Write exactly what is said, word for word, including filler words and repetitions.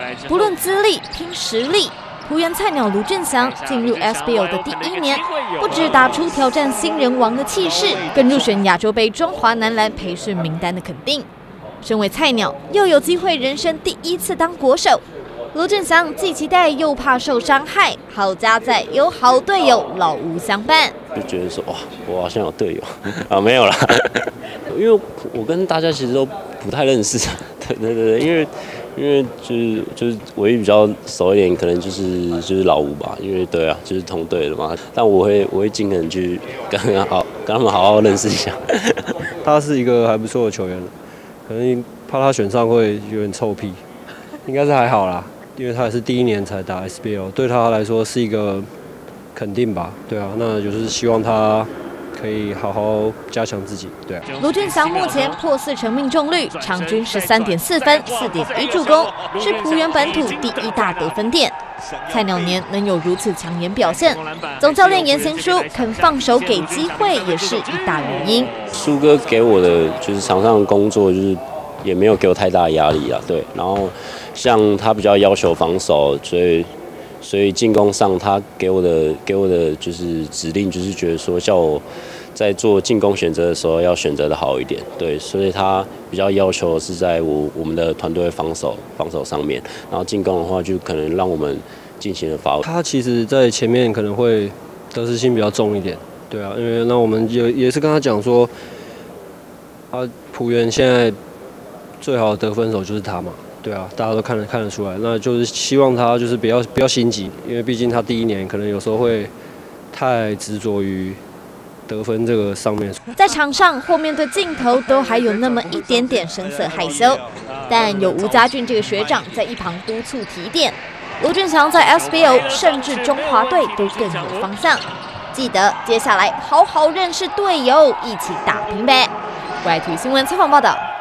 不论资历，拼实力。璞园菜鸟卢振祥进入 S B L 的第一年，不止打出挑战新人王的气势，更入选亚洲杯中华男篮培训名单的肯定。身为菜鸟，又有机会人生第一次当国手。 卢振祥既期待又怕受伤害，好家在有好队友老吴相伴。 就觉得说哇，我好像有队友啊，没有啦，因为我跟大家其实都不太认识，对对对，因为因为就是就是唯一比较熟一点，可能就是就是老吴吧，因为对啊，就是同队的嘛。但我会我会尽可能去跟他好跟他们好好认识一下。 他是一个还不错的球员，可能怕他选上会有点臭屁，应该是还好啦。 因为他也是第一年才打 S B L， 对他来说是一个肯定吧，对啊，那就是希望他可以好好加强自己，对啊。 卢振祥目前破四成命中率，场均十三点四分、四点一助攻，是璞园本土第一大得分点。菜鸟年能有如此抢眼表现，总教练严贤书肯放手给机会，也是一大原因。 苏哥给我的就是场上的工作就是。 也没有给我太大的压力啊，对。然后像他比较要求防守，所以所以进攻上他给我的给我的就是指令，就是觉得说叫我在做进攻选择的时候要选择的好一点，对。所以他比较要求是在我我们的团队防守防守上面，然后进攻的话就可能让我们尽情的发挥。 他其实在前面可能会得失心比较重一点，对啊，因为那我们也也是跟他讲说，啊，璞园现在。 最好的得分手就是他嘛，对啊，大家都看得看得出来，那就是希望他就是不要不要心急，因为毕竟他第一年可能有时候会太执着于得分这个上面。 在场上或面对镜头都还有那么一点点生涩害羞，但有吴家俊这个学长在一旁督促提点，卢振祥在 S B L 甚至中华队都更有方向。记得接下来好好认识队友，一起打拼呗。国外体育新闻采访报道。